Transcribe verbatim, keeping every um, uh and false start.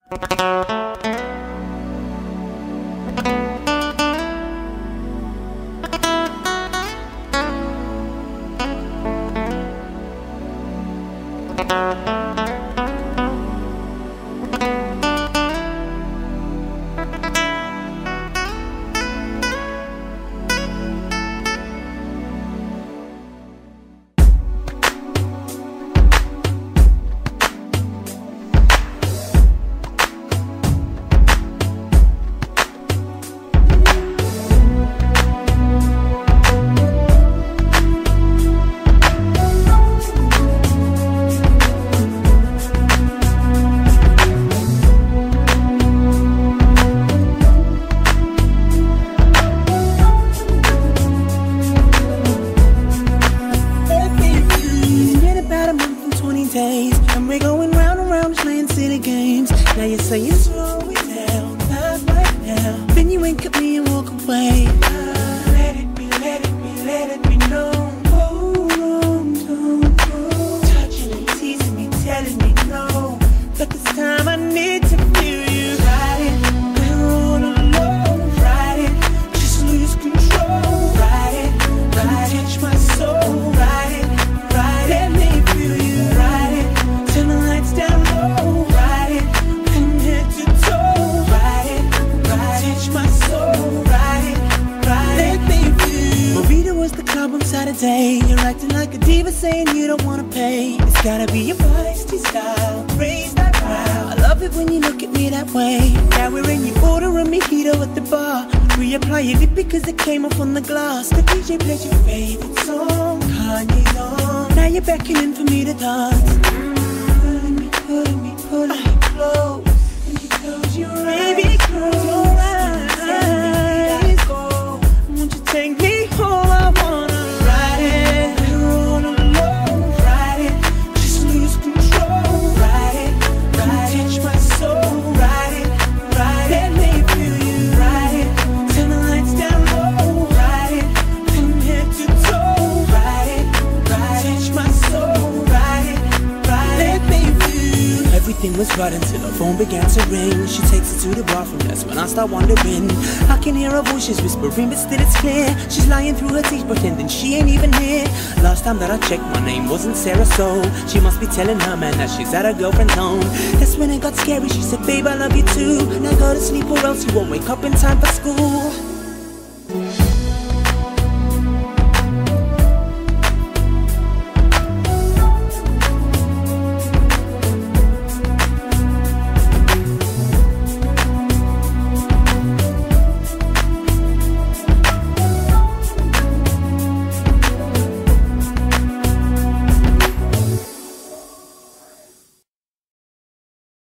She's whispering, but still it's clear she's lying through her teeth, pretending she ain't even here. Last time that I checked, my name wasn't Sarah, so she must be telling her man that she's at her girlfriend's home. That's when it got scary. She said, babe, I love you too. Now go to sleep or else you won't wake up in time for school.